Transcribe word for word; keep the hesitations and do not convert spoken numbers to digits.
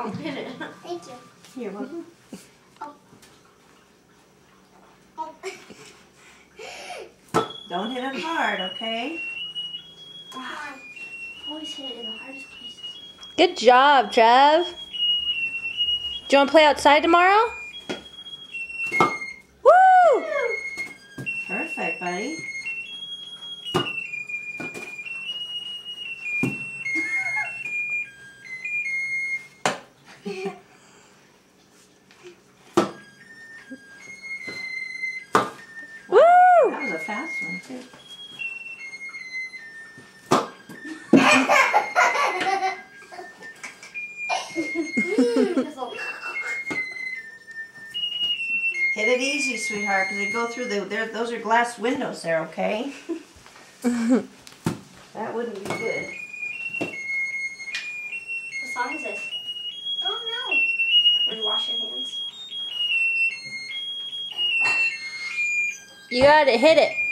Don't hit it. Thank you. You're welcome. Oh. Oh. Don't hit it hard, okay? Come on. Always hit it in the hardest places. Good job, Trev. Do you want to play outside tomorrow? Woo! Perfect, buddy. Woo! That was a fast one, too. Hit it easy, sweetheart, because they go through the, there. Those are glass windows there, okay? That wouldn't be good. What song is this? Oh no. Will you wash your hands? You gotta hit it.